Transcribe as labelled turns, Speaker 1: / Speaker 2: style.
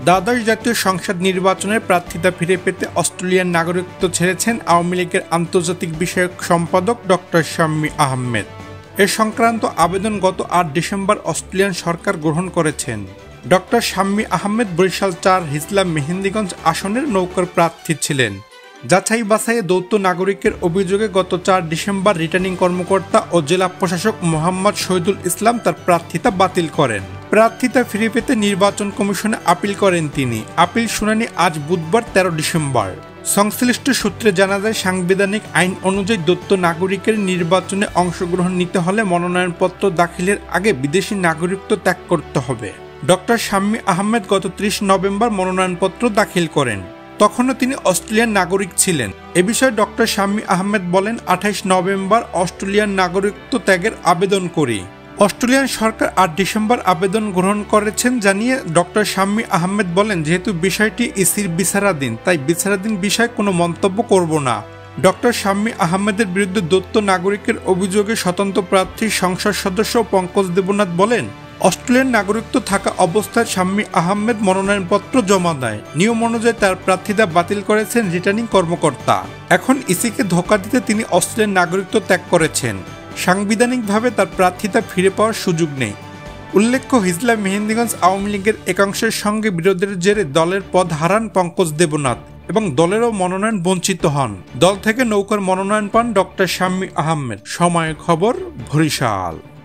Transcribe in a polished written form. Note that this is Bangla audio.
Speaker 1: দ্বাদশ জাতীয় সংসদ নির্বাচনের প্রার্থিতা ফিরে পেতে অস্ট্রেলিয়ার নাগরিকত্ব ছেড়েছেন আওয়ামী লীগের আন্তর্জাতিক বিষয়ক সম্পাদক ডক্টর শাম্মী আহমেদ। এ সংক্রান্ত আবেদন গত ৮ ডিসেম্বর অস্ট্রেলিয়ান সরকার গ্রহণ করেছেন। ডক্টর শাম্মী আহমেদ বরিশাল ৪ হিজলা মেহেন্দিগঞ্জ আসনের নৌকার প্রার্থী ছিলেন। যাচাই বাছাইয়ে দ্বৈত নাগরিকের অভিযোগে গত ৪ ডিসেম্বর রিটার্নিং কর্মকর্তা ও জেলা প্রশাসক মোহাম্মদ শহীদুল ইসলাম তার প্রার্থিতা বাতিল করেন। প্রার্থিতা ফিরে পেতে নির্বাচন কমিশনে আপিল করেন তিনি। আপিল শুনানি আজ বুধবার ১৩ ডিসেম্বর। সংশ্লিষ্ট সূত্রে জানা যায়, সাংবিধানিক আইন অনুযায়ী দ্বৈত নাগরিকের নির্বাচনে অংশগ্রহণ নিতে হলে মনোনয়নপত্র দাখিলের আগে বিদেশি নাগরিকত্ব ত্যাগ করতে হবে। ডক্টর শাম্মী আহমেদ গত ৩০ নভেম্বর মনোনয়নপত্র দাখিল করেন। তখনও তিনি অস্ট্রেলিয়ান নাগরিক ছিলেন। এ বিষয়ে ডক্টর শাম্মী আহমেদ বলেন, ২৮ নভেম্বর অস্ট্রেলিয়ান নাগরিকত্ব ত্যাগের আবেদন করি। অস্ট্রেলিয়ান সরকার ৮ ডিসেম্বর আবেদন গ্রহণ করেছেন জানিয়ে ডক্টর শাম্মী আহমেদ বলেন, যেহেতু বিষয়টি ইসির বিচারাধীন, তাই বিচারাধীন বিষয়ে কোনো মন্তব্য করব না। ডক্টর শাম্মী আহমেদের বিরুদ্ধে দ্বৈত নাগরিকের অভিযোগে স্বতন্ত্র প্রার্থী সংসদ সদস্য পঙ্কজ দেবনাথ বলেন, অস্ট্রেলিয়ান নাগরিকত্ব থাকা অবস্থায় শাম্মী আহমেদ মনোনয়নপত্র জমা দেয়। নিয়ম অনুযায়ী তার প্রার্থিতা বাতিল করেছেন রিটার্নিং কর্মকর্তা। এখন ইসিকে ধোঁকা দিতে তিনি অস্ট্রেলিয়ান নাগরিকত্ব ত্যাগ করেছেন। সাংবিধানিকভাবে তার প্রার্থিতা ফিরে পাওয়ার সুযোগ নেই। উল্লেখ্য, হিজলা মেহেন্দিগঞ্জ আওয়ামী লীগের একাংশের সঙ্গে বিরোধের জেরে দলের পদ হারান পঙ্কজ দেবনাথ এবং দলেরও মনোনয়ন বঞ্চিত হন। দল থেকে নৌকার মনোনয়ন পান ডক্টর শাম্মী আহমেদ। সময় খবর, বরিশাল।